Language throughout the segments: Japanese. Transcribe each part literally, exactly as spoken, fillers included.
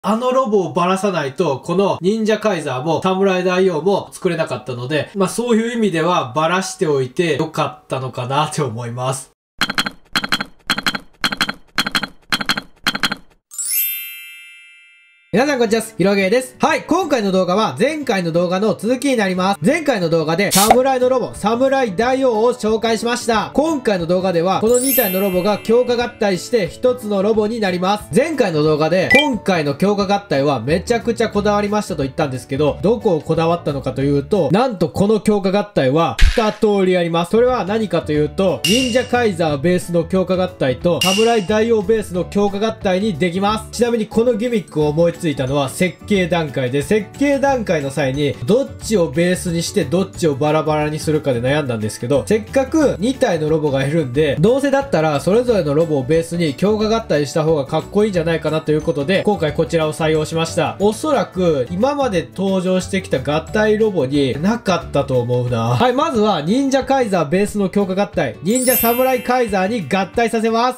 あのロボをばらさないと、この忍者カイザーもサムライ大王も作れなかったので、まあそういう意味ではばらしておいてよかったのかなって思います。皆さんこんにちは、ひろげーです。はい、今回の動画は前回の動画の続きになります。前回の動画でサムライのロボ、サムライ大王を紹介しました。今回の動画ではこのに体のロボが強化合体してひとつのロボになります。前回の動画で今回の強化合体はめちゃくちゃこだわりましたと言ったんですけど、どこをこだわったのかというと、なんとこの強化合体はに通りあります。それは何かというと、忍者カイザーベースの強化合体とサムライ大王ベースの強化合体にできます。ちなみにこのギミックを思いついたのは設計段階で、設計段階の際にどっちをベースにしてどっちをバラバラにするかで悩んだんですけど、せっかくに体のロボがいるんで、どうせだったらそれぞれのロボをベースに強化合体した方がかっこいいんじゃないかなということで、今回こちらを採用しました。おそらく今まで登場してきた合体ロボになかったと思うな。はい、まずは忍者カイザーベースの強化合体、忍者サムライカイザーに合体させます。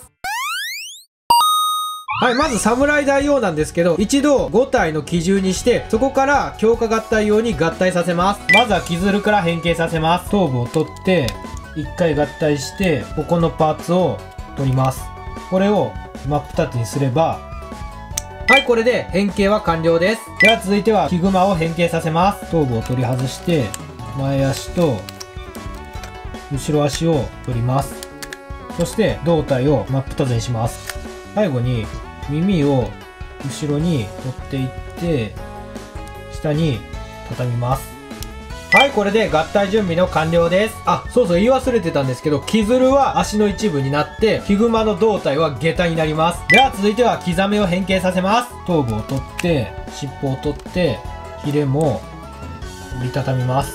はい、まずサムライ大王なんですけど、一度ご体の基準にして、そこから強化合体用に合体させます。まずはキズルから変形させます。頭部を取って、いっかい合体して、ここのパーツを取ります。これを真っ二つにすれば、はい、これで変形は完了です。では続いてはヒグマを変形させます。頭部を取り外して、前足と後ろ足を取ります。そして胴体を真っ二つにします。最後に耳を後ろに取っていって下に畳みます。はい、これで合体準備の完了です。あ、そうそう言い忘れてたんですけど、キズルは足の一部になってヒグマの胴体は下駄になります。では続いてはキザメを変形させます。頭部を取って尻尾を取ってヒレも折りたたみます。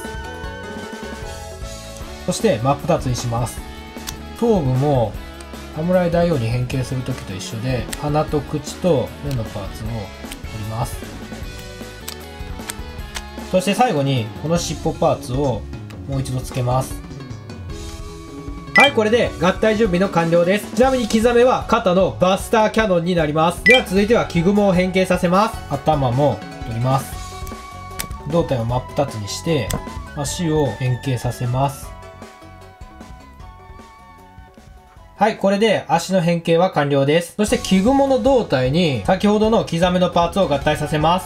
そして真っ二つにします。頭部もサムライ大王に変形するときと一緒で、鼻と口と目のパーツを取ります。そして最後にこの尻尾パーツをもう一度つけます。はい、これで合体準備の完了です。ちなみにキザメは肩のバスターキャノンになります。では続いてはキグモを変形させます。頭も取ります。胴体を真っ二つにして足を変形させます。はい、これで足の変形は完了です。そしてキグモの胴体に先ほどのキザメのパーツを合体させます。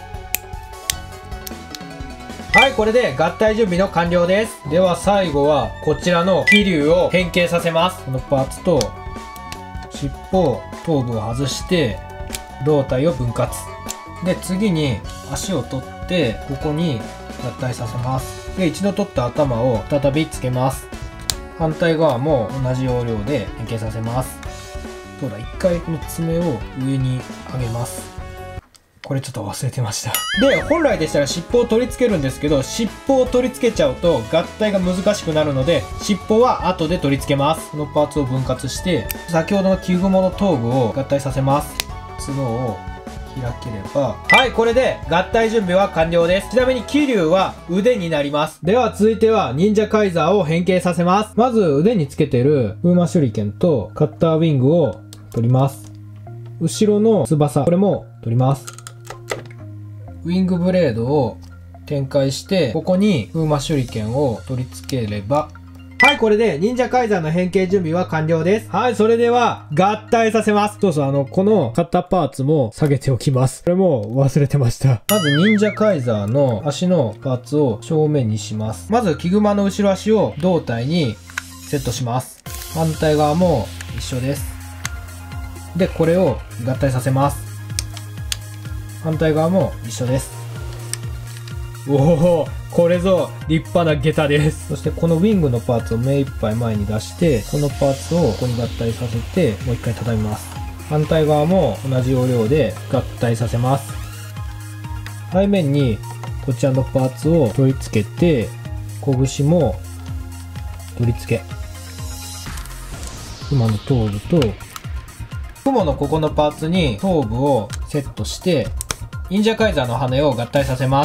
はい、これで合体準備の完了です。では最後はこちらの気流を変形させます。このパーツと尻尾、頭部を外して胴体を分割。で、次に足を取ってここに合体させます。で、一度取った頭を再びつけます。反対側も同じ要領で変形させます。そうだ、一回この爪を上に上げます。これちょっと忘れてました。で、本来でしたら尻尾を取り付けるんですけど、尻尾を取り付けちゃうと合体が難しくなるので、尻尾は後で取り付けます。このパーツを分割して、先ほどのキグモの頭部を合体させます。角を開ければ、はい、これで合体準備は完了です。ちなみに気流は腕になります。では続いては忍者カイザーを変形させます。まず腕につけてる風魔手裏剣とカッターウィングを取ります。後ろの翼、これも取ります。ウィングブレードを展開して、ここに風魔手裏剣を取り付ければ、はい、これで忍者カイザーの変形準備は完了です。はい、それでは合体させます。そうそう、あの、この肩パーツも下げておきます。これも忘れてました。まず忍者カイザーの足のパーツを正面にします。まずキグマの後ろ足を胴体にセットします。反対側も一緒です。で、これを合体させます。反対側も一緒です。おお、これぞ立派な下駄です。そしてこのウィングのパーツを目いっぱい前に出して、このパーツをここに合体させてもう一回畳みます。反対側も同じ要領で合体させます。背面にこちらのパーツを取り付けて、拳も取り付け、熊の頭部と雲のここのパーツに頭部をセットして、忍者カイザーの羽を合体させます。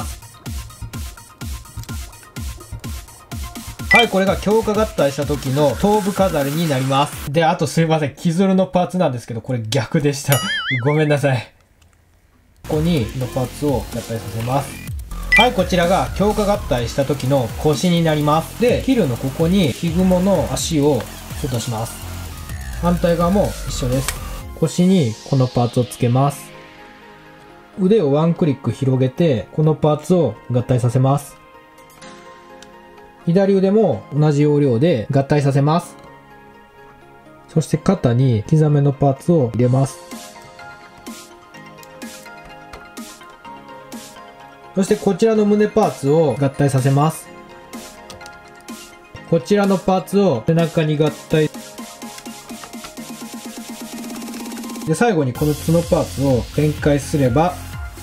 はい、これが強化合体した時の頭部飾りになります。で、あとすいません。キズルのパーツなんですけど、これ逆でした。ごめんなさい。 ここにこのパーツを合体させます。はい、こちらが強化合体した時の腰になります。で、ヒルのここにヒグモの足をセットします。反対側も一緒です。腰にこのパーツをつけます。腕をワンクリック広げて、このパーツを合体させます。左腕も同じ要領で合体させます。そして肩に刻めのパーツを入れます。そしてこちらの胸パーツを合体させます。こちらのパーツを背中に合体。で、最後にこの角パーツを展開すれば、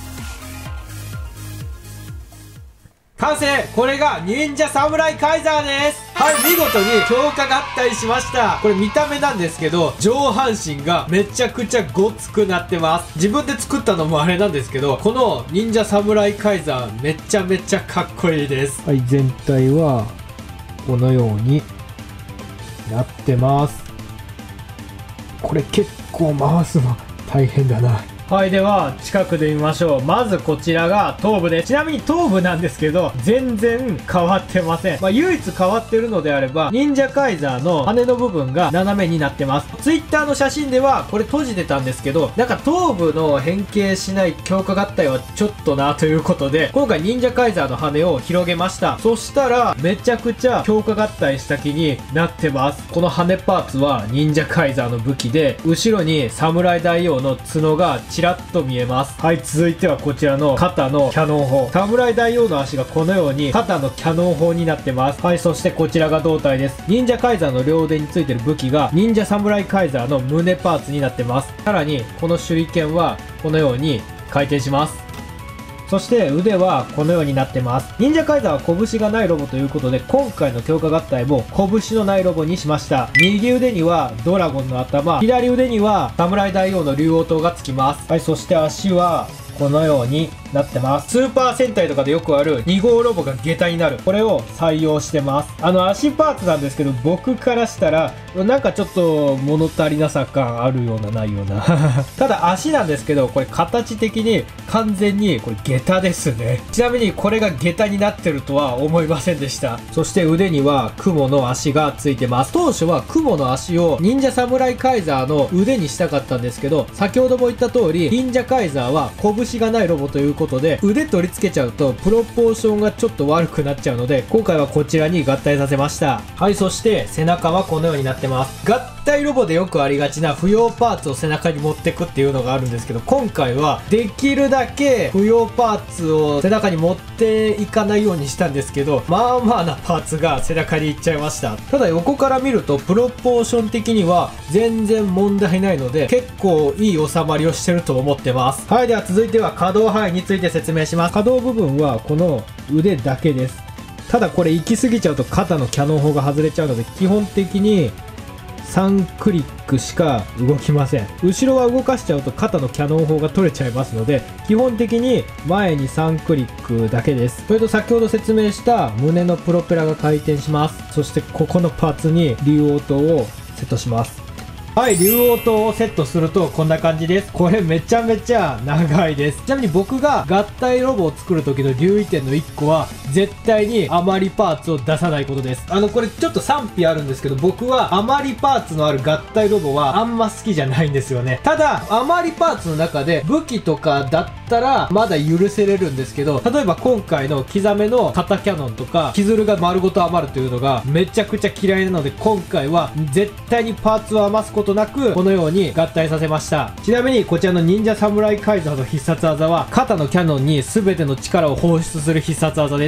完成！これが忍者サムライカイザーです。はい、見事に強化合体しました。これ見た目なんですけど、上半身がめちゃくちゃごつくなってます。自分で作ったのもあれなんですけど、この忍者サムライカイザーめちゃめちゃかっこいいです。はい、全体はこのようになってます。これ結構回すの大変だな。はい、では近くで見ましょう。まずこちらが頭部です。ちなみに頭部なんですけど全然変わってません。まあ、唯一変わってるのであれば忍者カイザーの羽の部分が斜めになってます。ツイッターの写真ではこれ閉じてたんですけど、なんか頭部の変形しない強化合体はちょっとなということで、今回忍者カイザーの羽を広げました。そしたらめちゃくちゃ強化合体した気になってます。この羽パーツは忍者カイザーの武器で、後ろに侍大王の角がちらっと見えます。はい、続いてはこちらの肩のキャノン砲。侍大王の足がこのように肩のキャノン砲になってます。はい、そしてこちらが胴体です。忍者カイザーの両腕についてる武器が忍者侍カイザーの胸パーツになってます。さらにこの手裏剣はこのように回転します。そして腕はこのようになってます。忍者カイザーは拳がないロボということで、今回の強化合体も拳のないロボにしました。右腕にはドラゴンの頭、左腕には侍大王の竜王刀がつきます。はい、そして足はこのようになってます。スーパー戦隊とかでよくあるに号ロボが下駄になる。これを採用してます。あの足パーツなんですけど、僕からしたらなんかちょっと物足りなさ感あるようなないようなただ足なんですけど、これ形的に完全にこれ下駄ですね。ちなみにこれが下駄になってるとは思いませんでした。そして腕には雲の足がついてます。当初は雲の足を忍者サムライカイザーの腕にしたかったんですけど、先ほども言った通り忍者カイザーは拳がないロボということで、腕取り付けちゃうとプロポーションがちょっと悪くなっちゃうので、今回はこちらに合体させました。はい、そして背中はこのようになってます。合体ロボでよくありがちな不要パーツを背中に持ってくっていうのがあるんですけど、今回はできるだけ不要パーツを背中に持っていかないようにしたんですけど、まあまあなパーツが背中にいっちゃいました。ただ横から見るとプロポーション的には全然問題ないので、結構いい収まりをしてると思ってます。はい、では続いては可動範囲について説明します。可動部分はこの腕だけです。ただこれ行き過ぎちゃうと肩のキャノン砲が外れちゃうので、基本的にさんクリックしか動きません。後ろは動かしちゃうと肩のキャノン砲が取れちゃいますので、基本的に前にさんクリックだけです。それと先ほど説明した胸のプロペラが回転します。そしてここのパーツに竜王刀をセットします。はい、竜王刀をセットするとこんな感じです。これめちゃめちゃ長いです。ちなみに僕が合体ロボを作る時の留意点のいっこは、絶対に余りパーツを出さないことです。あのこれちょっと賛否あるんですけど、僕は余りパーツのある合体ロボはあんま好きじゃないんですよね。ただ余りパーツの中で武器とかだったらまだ許せれるんですけど、例えば今回の刻めの肩キャノンとかキズルが丸ごと余るというのがめちゃくちゃ嫌いなので、今回は絶対にパーツを余すことなくこのように合体させました。ちなみにこちらの忍者サムライカイザーの必殺技は、肩のキャノンに全ての力を放出する必殺技です。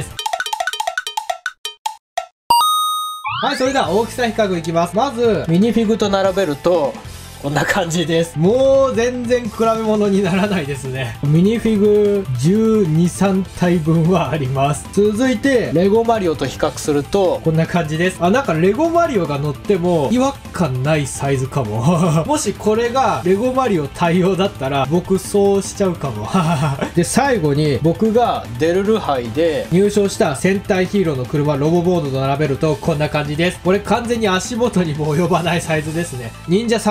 はい、それでは大きさ比較いきます。まずミニフィグと並べるとこんな感じです。もう全然比べ物にならないですね。ミニフィグじゅうに、さんたいぶんはあります。続いてレゴマリオと比較するとこんな感じです。あ、なんかレゴマリオが乗っても違和感ないサイズかももしこれがレゴマリオ対応だったら僕そうしちゃうかもで、最後に僕がデルル杯で入賞した戦隊ヒーローの車ロボボードと並べるとこんな感じです。これ完全に足元にも及ばないサイズですね。忍者サムライカ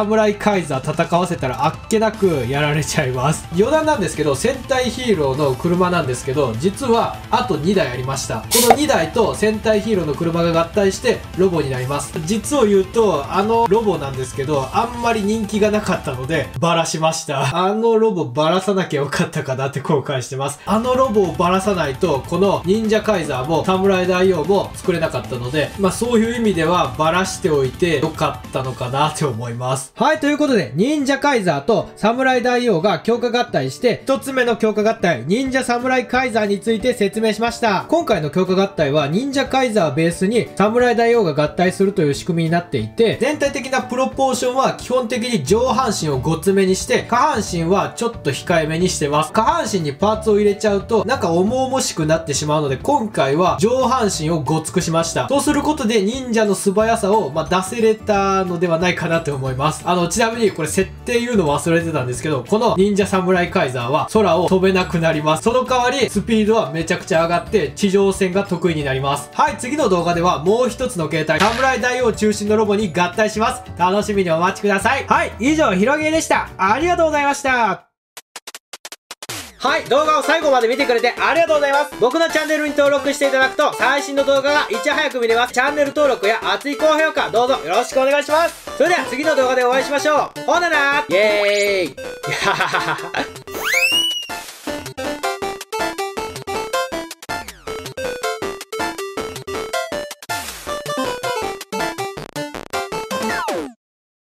カイザー戦わせたらあっけなくやられちゃいます。余談なんですけど、戦隊ヒーローの車なんですけど、実はあとにだいありました。このにだいと戦隊ヒーローの車が合体してロボになります。実を言うと、あのロボなんですけど、あんまり人気がなかったのでバラしました。あのロボバラさなきゃよかったかなって後悔してます。あのロボをバラさないと、この忍者カイザーも侍大王も作れなかったので、まあそういう意味ではバラしておいてよかったのかなって思います。はい、ということで、忍者カイザーと侍大王が強化合体して、一つ目の強化合体、忍者侍カイザーについて説明しました。今回の強化合体は忍者カイザーベースに侍大王が合体するという仕組みになっていて、全体的なプロポーションは基本的に上半身をごつめにして、下半身はちょっと控えめにしてます。下半身にパーツを入れちゃうと、なんか重々しくなってしまうので、今回は上半身をごつくしました。そうすることで忍者の素早さを、まあ、出せれたのではないかなと思います。あの、ちなみにこれ設定言うの忘れてたんですけど、この忍者侍カイザーは空を飛べなくなります。その代わり、スピードはめちゃくちゃ上がって、地上戦が得意になります。はい、次の動画ではもう一つの形態、侍大王中心のロボに合体します。楽しみにお待ちください。はい、以上、ひろげでした。ありがとうございました。はい、動画を最後まで見てくれてありがとうございます。僕のチャンネルに登録していただくと最新の動画がいち早く見れます。チャンネル登録や熱い高評価どうぞよろしくお願いします。それでは次の動画でお会いしましょう。ほななーイエーイ